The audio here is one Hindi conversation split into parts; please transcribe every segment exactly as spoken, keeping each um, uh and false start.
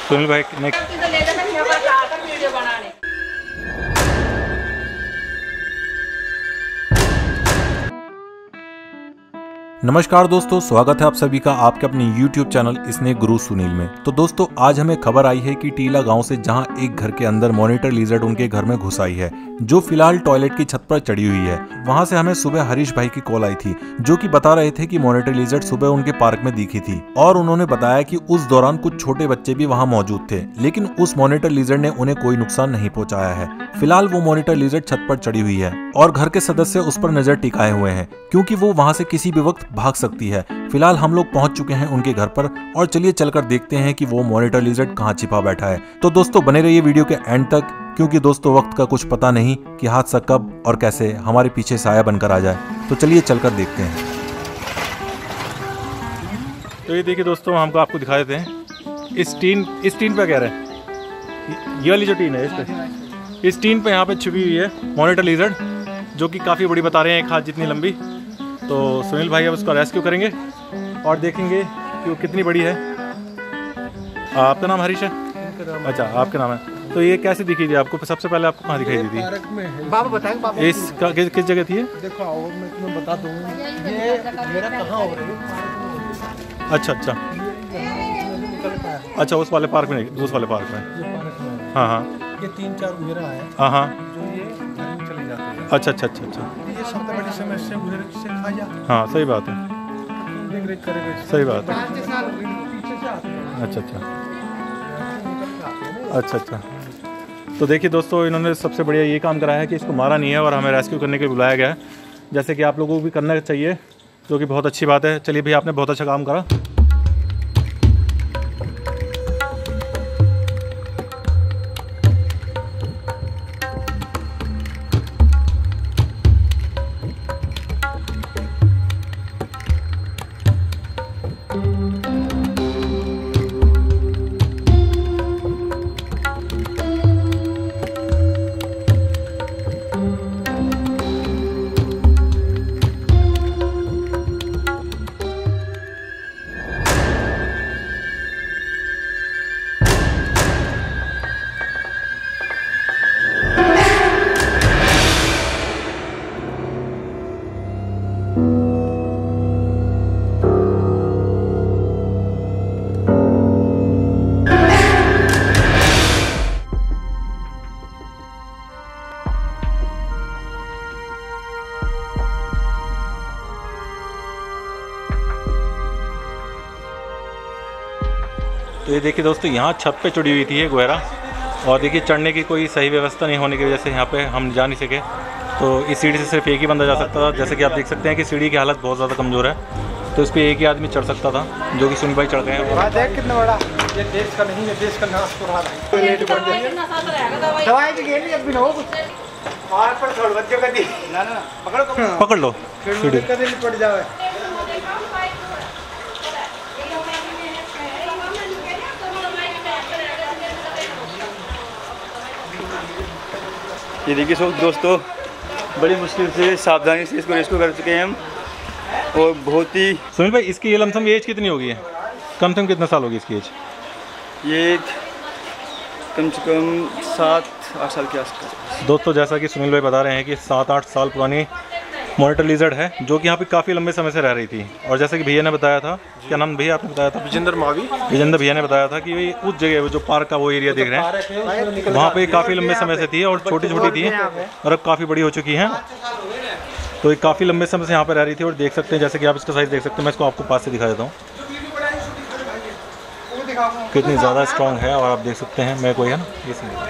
सुनील भाई ने नमस्कार दोस्तों, स्वागत है आप सभी का आपके अपने YouTube चैनल स्नेक गुरु सुनील में। तो दोस्तों आज हमें खबर आई है कि टीला गांव से जहां एक घर के अंदर मॉनिटर लिजर्ड उनके घर में घुस आई है, जो फिलहाल टॉयलेट की छत पर चढ़ी हुई है। वहां से हमें सुबह हरीश भाई की कॉल आई थी, जो कि बता रहे थे कि मॉनिटर लिजर्ड सुबह उनके पार्क में दिखी थी और उन्होंने बताया कि उस दौरान कुछ छोटे बच्चे भी वहां मौजूद थे, लेकिन उस मॉनिटर लिजर्ड ने उन्हें कोई नुकसान नहीं पहुंचाया है। फिलहाल वो मॉनिटर लिजर्ड छत पर चढ़ी हुई है और घर के सदस्य उस पर नजर टिकाए हुए हैं, क्योंकि वो वहां से किसी भी वक्त भाग सकती है। फिलहाल हम लोग पहुंच चुके हैं उनके घर पर और चलिए चलकर देखते हैं कि वो मॉनिटर लिजर्ड कहां छिपा बैठा है। तो दोस्तों बने रहिए वीडियो के एंड तक, क्योंकि दोस्तों वक्त का कुछ पता नहीं कि हादसा कब और कैसे हमारे पीछे साया बनकर आ जाए। तो चलिए चलकर देखते हैं। तो ये देखिए दोस्तों, हमको आपको दिखा देते हैं इस टीन इस टीन पे कह रहे हैं, ये वाली जो टीन है इस पे इस टीन पे यहाँ पे छुपी हुई है मॉनिटर लिजर्ड, जो कि काफ़ी बड़ी बता रहे हैं, एक हाथ जितनी लंबी। तो सुनील भाई अब उसका रेस्क्यू करेंगे और देखेंगे कि वो कितनी बड़ी है। आपका नाम हरीश है? अच्छा, आपका नाम है। तो ये कैसे दिखी थी आपको? सबसे पहले आपको कहाँ दिखाई दी थी? पार्क में है। बाबा बताएं बाबा। इस का, किस, किस जगह थी? देखो आओ, मैं तुम्हें बता दूँ ये मेरा कहाँ हो रही है। अच्छा अच्छा अच्छा, उस वाले पार्क में नहीं, उस वाले पार्क में। हाँ हाँ, ये तीन चार मेरा है। हाँ हाँ, जो ये घर में चले जाते हैं। अच्छा अच्छा अच्छा अच्छा, ये सबसे बड़ी समस्या गुजर से खा जा। हाँ सही बात है, देख रेख करेगा। सही बात है। पाँच साल पीछे से आते हैं। अच्छा अच्छा अच्छा अच्छा। तो देखिए दोस्तों, इन्होंने सबसे बढ़िया ये काम कराया है कि इसको मारा नहीं है और हमें रेस्क्यू करने के लिए बुलाया गया है, जैसे कि आप लोगों को भी करना चाहिए, जो कि बहुत अच्छी बात है। चलिए भैया, आपने बहुत अच्छा काम करा। तो ये देखिए दोस्तों, यहाँ छत पे चढ़ी हुई थी ये गोहरा, और देखिए चढ़ने की कोई सही व्यवस्था नहीं होने की वजह से यहाँ पे हम जा नहीं सके। तो इस सीढ़ी से सिर्फ एक ही बंदा जा सकता था। जैसे कि आप देख सकते हैं कि सीढ़ी की हालत बहुत ज़्यादा कमज़ोर है, तो इस पर एक ही आदमी चढ़ सकता था, जो कि सुनील भाई चढ़ गए हैं। देख कितना बड़ा, ये देश का नहीं है, देश का नाश हो रहा है। दवाई की गेली अब भी ना हो कुछ मार पर छोड़ बच्चों का दी ना ना पकड़ो पकड़ लो, सीढ़ी कभी पड़ जाए। ये देखिए सब दोस्तों, बड़ी मुश्किल से सावधानी से इसको रेस्क्यू कर चुके हैं हम, और बहुत ही। सुनील भाई, इसकी ये लमसम एज कितनी होगी है? कम से कम कितना साल होगी इसकी एज? ये कम से कम सात आठ साल के आसपास। दोस्तों जैसा कि सुनील भाई बता रहे हैं कि सात आठ साल पुरानी मॉनिटर लिजर्ड है, जो कि यहाँ पे काफ़ी लंबे समय से रह रही थी। और जैसे कि भैया ने बताया था, क्या नाम भैया आपने बताया था? विजेंद्र मावी। विजेंद्र भैया ने बताया था कि उस जगह जो पार्क का वो एरिया देख रहे हैं, वहाँ पे काफ़ी लंबे समय से थी और छोटी छोटी थी और अब काफ़ी बड़ी हो चुकी हैं। तो ये काफ़ी लंबे समय से यहाँ पर रह रही थी और देख सकते हैं, जैसे कि आप इसका साइज़ देख सकते हैं। मैं इसको आपको पास से दिखा देता हूँ कितनी ज़्यादा स्ट्रॉन्ग है, और आप देख सकते हैं मैं कोई है ना ये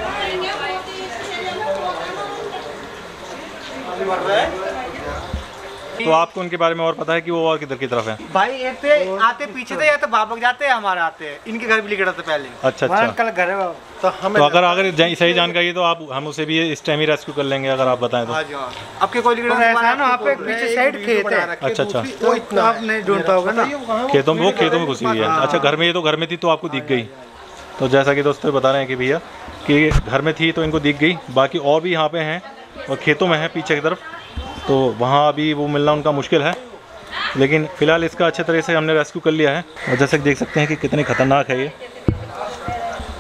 तो आपको उनके बारे में और पता है कि वो और किधर की तरफ है? भाई एक तो आते पीछे थे, या तो बाबा जाते हैं हमारे आते हैं, इनके घर भी लिखा था पहले। अच्छा अच्छा, कल घर है तो हमें तो अगर अगर सही जानकारी है तो आप हम उसे भी इस टाइम ही रेस्क्यू कर लेंगे, अगर आप बताएं तो। हाँ जी हाँ, आपके कोई लिखा है ना, वहाँ पे पीछे साइड खेत है। अच्छा अच्छा, वो इतना आप नहीं ढूंढता होगा ना, खेतों में, वो खेतों में घुसी हुई है। अच्छा, घर में, ये तो घर में थी तो आपको दिख गई। तो जैसा कि दोस्तों बता रहे हैं कि भैया कि घर में थी तो इनको दिख गई, बाकी और भी यहाँ पे हैं और खेतों में है पीछे की तरफ, तो वहाँ अभी वो मिलना उनका मुश्किल है। लेकिन फ़िलहाल इसका अच्छे तरह से हमने रेस्क्यू कर लिया है, और जैसे कि देख सकते हैं कि कितनी ख़तरनाक है ये।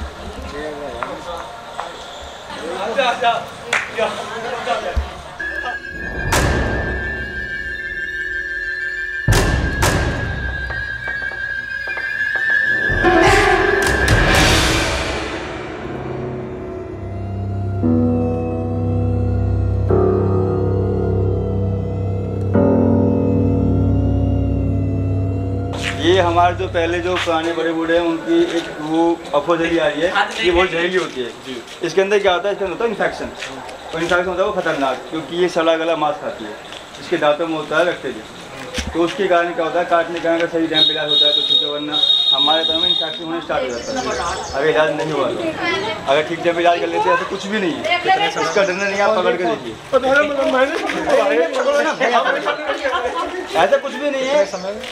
ये हमारे जो पहले जो पुराने बड़े बूढ़े हैं उनकी एक वो अफोजली आ रही है, ये बहुत जहरीली होती है। इसके अंदर क्या होता है, इसके अंदर होता है इन्फेक्शन, और इन्फेक्शन होता है वो खतरनाक, क्योंकि ये सड़ा गला मांस खाती है, इसके दांतों में होता है बैक्टीरिया। तो उसके कारण क्या होता है, काटने का अगर सही टाइम पे इलाज होता है तो ठीक है, वरना हमारे पैर में इन्फेक्शन होने स्टार्ट हो जाता है अगर इलाज नहीं हुआ तो। अगर ठीक टाइम पे इलाज कर लेते हैं तो कुछ भी नहीं है, इसका डरना नहीं, आप पकड़ के देखिए, ऐसा कुछ भी नहीं है,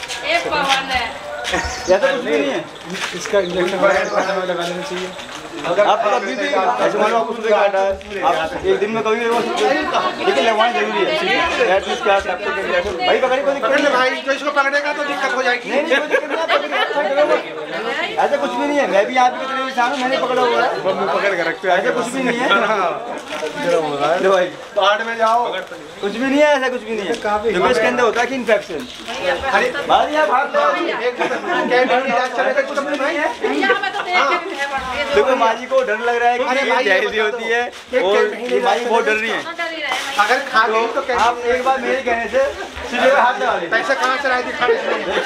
ऐसा कुछ भी नहीं है। इसका इंजेक्शन लगाने चाहिए। आप कभी भी ऐसे मान लो आपको सुबह काटा है, आप एक दिन में कभी भी लगवा सकते हैं, लेकिन लगवाना जरूरी है। एटलीस्ट क्या भाई पकड़े कोई दिक्कत नहीं भाई, तो इसको पकड़ेगा तो दिक्कत हो जाएगी। नहीं नहीं कोई दिक्कत नहीं, ऐसा कुछ भी नहीं है। मैं भी आप की तरह इंसान हूँ, मैंने पकड़ा हुआ है, पकड़ के रखते हैं, ऐसा कुछ भी नहीं है। लो भाई पार्ट में जाओ, कुछ भी नहीं है, ऐसा कुछ भी नहीं है, क्योंकि इसके अंदर होता है कि इन्फेक्शन। देखो माजी को डर लग रहा है कि ये जहरीली होती है, और ये माजी बहुत डर रही है। अगर खा गई तो कैसे? आप एक बार मेरे कहने से सीधे हाथ लगा लीजिए। पैसा कहाँ से लाए खाने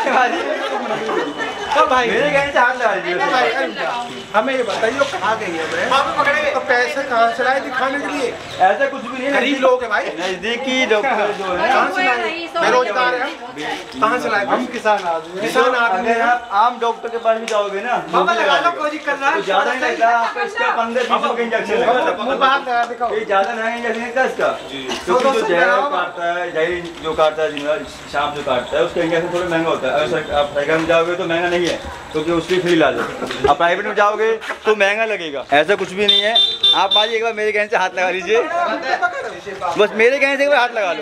तो भाई मेरे कहने से हाथ लगा लीजिए। हमें ये बताइए कहाँ गई है, तो पैसे कहाँ से लाए दिखाने के लिए? ऐसा कुछ भी नहीं, गरीब लोग है भाई, नजदीकी डॉक्टर जो है कहाँ से लाए, बेरोजगार है, कहाँ से लाए? हम किसान आदमी, किसान आदमी। अगर आप आम डॉक्टर के पास भी जाओगे ना, तो ज्यादा नहीं लगता आपको, इसका पंद्रह बीस रुपए इंजेक्शन लगेगा, ये ज्यादा महंगा इंजेक्शन है इसका, क्योंकि जो जहर काटता है, जहर जो काटता है, सांप जो काटता है, उसका इंजेक्शन थोड़ा महंगा होता है। अगर आप सरकार में जाओगे तो महंगा नहीं है, क्योंकि उसकी फ्री इलाज है। आप प्राइवेट में जाओगे तो महंगा लगेगा, ऐसा कुछ भी नहीं है। आप आज एक बार मेरे कहने से हाथ लगा लीजिए, बस मेरे कहने से एक बार हाथ लगा लो।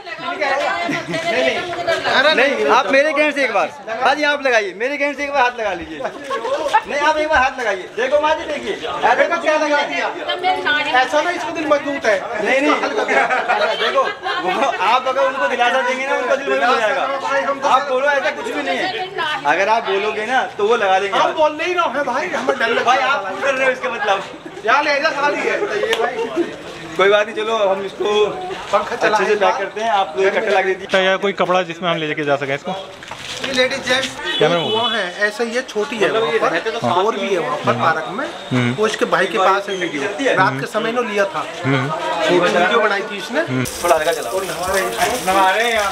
नहीं, आप मेरे कहने से एक बार, हाँ जी आप लगाइए, मेरे कहने से एक बार हाथ लगा लीजिए। नहीं आप एक बार हाथ लगाइए, देखो माँ जी देखिए, ऐसा कुछ क्या लगा दिया, ऐसा ना इसको दिल मजबूत है। नहीं नहीं देखो, आप अगर उनको दिलासा देंगे ना, उनका दिल मजबूत हो जाएगा। आप बोलो ऐसा कुछ भी नहीं है, अगर आप बोलोगे ना तो वो लगा देंगे। हम बोल नहीं रहे हैं भाई, हमें डर भाई आप कर रहे हो इसका मतलब, यार लेजा खाली है ये भाई। कोई बात नहीं, चलो हम इसको पंखा अच्छे से पैक करते हैं, आप लोग कट्टे लगा दीजिए। या कोई कपड़ा जिसमें हम लेके जा सकें इसको। ये लेडीज जेंट्स वहाँ है, ऐसा ये छोटी है वहाँ पर, और भी है वहाँ पर पार्क में, वो इसके भाई के पास है वीडियो, रात के समय ने लिया था, छोटी वीडियो बनाई थी इसने। थोड़ा हल्का चलाओ, नहा रहे हैं यहाँ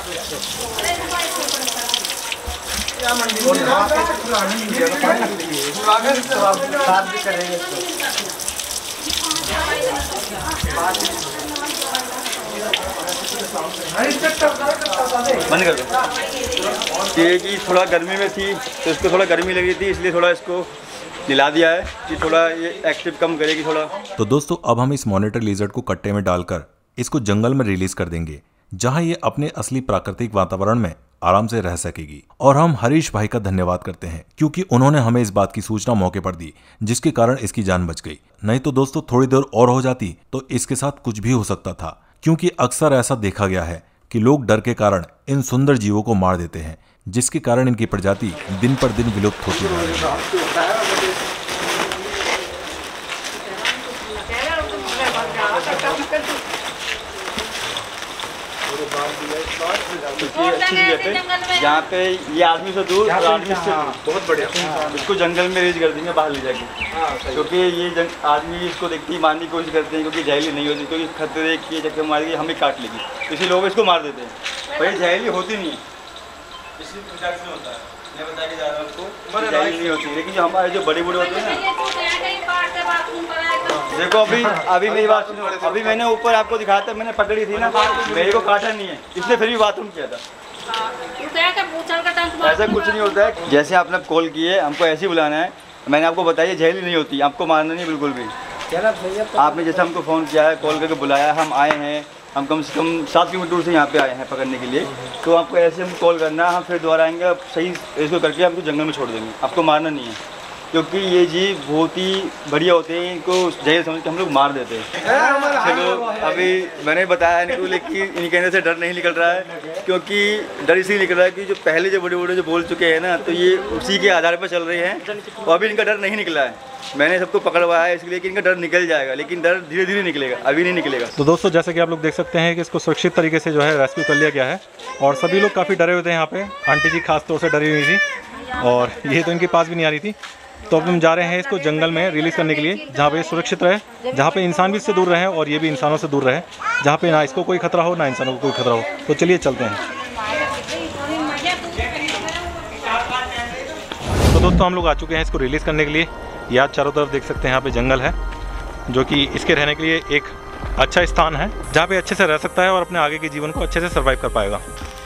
बंद कर दो। ये कि थोड़ा गर्मी में थी तो इसको थोड़ा गर्मी लगी थी, इसलिए थोड़ा इसको दिला दिया है कि थोड़ा ये एक्टिव कम करेगी थोड़ा। तो दोस्तों अब हम इस मॉनिटर लिजर्ड को कट्टे में डालकर इसको जंगल में रिलीज कर देंगे, जहां ये अपने असली प्राकृतिक वातावरण में आराम से रह सकेगी। और हम हरीश भाई का धन्यवाद करते हैं, क्योंकि उन्होंने हमें इस बात की सूचना मौके पर दी, जिसके कारण इसकी जान बच गई। नहीं तो दोस्तों थोड़ी देर और हो जाती तो इसके साथ कुछ भी हो सकता था, क्योंकि अक्सर ऐसा देखा गया है कि लोग डर के कारण इन सुंदर जीवों को मार देते हैं, जिसके कारण इनकी प्रजाति दिन पर दिन विलुप्त होती जा रही है। यहाँ पे ये आदमी से दूर और आदमी से बहुत बढ़िया, इसको जंगल में रेज कर देंगे बाहर ले जाके, क्योंकि ये जंग आदमी इसको देखते ही मारने की कोशिश करते हैं, क्योंकि जहरीली नहीं होती, क्योंकि खतरे के चक्कर मारेगी हमें काट लेगी, इसी लोग इसको मार देते हैं। पर ये जहरीली होती नहीं है, इसलिए प्रोटेक्शन होता है। मैं बता के जा रहा हूँ आपको, जहरीली नहीं होती, लेकिन जो हमारे जो बड़े बड़े होते हैं ना, देखो अभी अभी मेरी बात सुनो, अभी मैंने ऊपर आपको दिखाया था, मैंने पकड़ी थी ना, मेरे को काटा नहीं है, इसने फिर भी बाथरूम किया था। ऐसा कुछ नहीं होता है, जैसे आपने कॉल किए हमको ऐसे ही बुलाना है, मैंने आपको बताया जहरीली नहीं होती, आपको मारना नहीं बिल्कुल भी। आपने जैसे हमको फ़ोन किया है, कॉल करके बुलाया, हम आए हैं, हम कम से कम सात किलोमीटर से यहाँ पे आए हैं पकड़ने के लिए, तो आपको ऐसे हम कॉल करना है, हम फिर दोबारा आएंगे, सही इसको करके हमको जंगल में छोड़ देंगे, आपको मारना नहीं है, क्योंकि ये जीव बहुत ही बढ़िया होते हैं, इनको जहर समझ के हम लोग मार देते हैं। चलो अभी मैंने बताया इनको, लेकिन इनके अंदर से डर नहीं निकल रहा है, क्योंकि डर इसलिए निकल रहा है कि जो पहले जो बड़े बड़े जो बोल चुके हैं ना, तो ये उसी के आधार पर चल रहे हैं, और अभी इनका डर नहीं निकला है। मैंने सबको पकड़वाया है इसलिए कि इनका डर निकल जाएगा, लेकिन डर धीरे धीरे निकलेगा, अभी नहीं निकलेगा। तो दोस्तों जैसे कि आप लोग देख सकते हैं कि इसको सुरक्षित तरीके से जो है रेस्क्यू कर लिया गया है, और सभी लोग काफ़ी डरे हुए थे यहाँ पे। आंटी जी खास तौर से डरी हुई थी, और ये तो इनके पास भी नहीं आ रही थी। तो अब हम जा रहे हैं इसको जंगल में रिलीज़ करने के लिए, जहाँ पे सुरक्षित रहे, जहाँ पे इंसान भी इससे दूर रहे और ये भी इंसानों से दूर रहे, जहाँ पे ना इसको कोई खतरा हो ना इंसानों को कोई खतरा हो। तो चलिए चलते हैं। तो दोस्तों हम लोग आ चुके हैं इसको रिलीज़ करने के लिए। या चारों तरफ देख सकते हैं, यहाँ पे जंगल है जो कि इसके रहने के लिए एक अच्छा स्थान है, जहाँ पे अच्छे से रह सकता है और अपने आगे के जीवन को अच्छे से सर्वाइव कर पाएगा।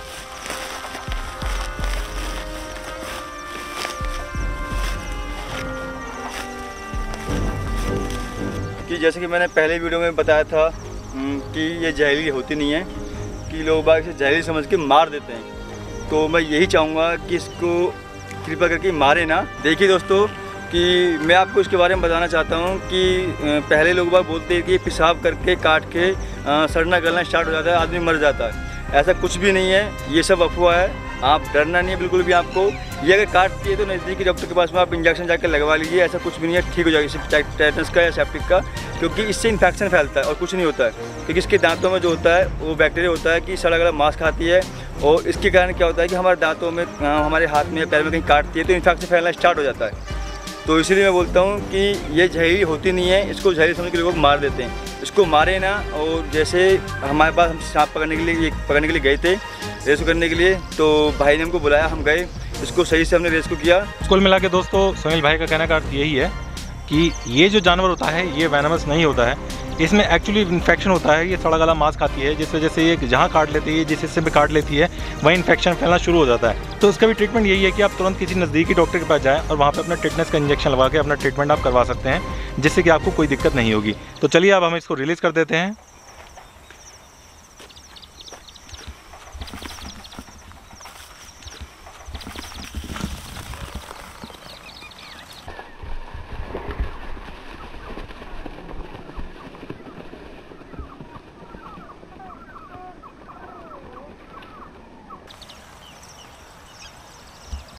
कि जैसे कि मैंने पहले वीडियो में बताया था कि ये जहरीली होती नहीं है, कि लोग बाग इसे जहरीली समझ के मार देते हैं। तो मैं यही चाहूँगा कि इसको कृपया करके मारे ना। देखिए दोस्तों कि मैं आपको इसके बारे में बताना चाहता हूँ कि पहले लोग बाग बोलते हैं कि पेशाब करके काट के सड़ना गलना स्टार्ट हो जाता है, आदमी मर जाता है। ऐसा कुछ भी नहीं है, ये सब अफवाह है। आप डरना नहीं है बिल्कुल भी आपको। ये अगर काटती है तो नज़दीकी डॉक्टर के पास में आप इंजेक्शन जाकर लगवा लीजिए, ऐसा कुछ भी नहीं है, ठीक हो जाएगी सिर्फ टेटनस का या सेप्टिक का, क्योंकि इससे इन्फेक्शन फैलता है और कुछ नहीं होता है। क्योंकि इसके दांतों में जो होता है वो बैक्टीरिया होता है कि सड़ा गला मांस खाती है, और इसके कारण क्या होता है कि हमारे दांतों में, हमारे हाथ में या पैर में कहीं काटती है तो इन्फेक्शन फैलना स्टार्ट हो जाता है। तो इसीलिए मैं बोलता हूँ कि ये जहरीली होती नहीं है, इसको जहरीली समझ के लोग मार देते हैं। इसको मारे ना। और जैसे हमारे पास हम सांप पकड़ने के लिए पकड़ने के लिए गए थे, रेस्क्यू करने के लिए, तो भाई ने हमको बुलाया, हम गए, इसको सही से हमने रेस्क्यू किया। कुल मिला के दोस्तों सुनील भाई का कहने का अर्थ यही है कि ये जो जानवर होता है ये वेनमस नहीं होता है, इसमें एक्चुअली इन्फेक्शन होता है। ये सड़ा गला मांस खाती है, जिस वजह से ये जहाँ काट लेती है, जिस हिस्से में काट लेती है वहीं इन्फेक्शन फैलना शुरू हो जाता है। तो इसका भी ट्रीटमेंट यही है कि आप तुरंत किसी नज़दीकी डॉक्टर के पास जाएं और वहाँ पे अपना टेटनस का इंजेक्शन लगा के अपना ट्रीटमेंट आप करवा सकते हैं, जिससे कि आपको कोई दिक्कत नहीं होगी। तो चलिए अब हम इसको रिलीज़ कर देते हैं।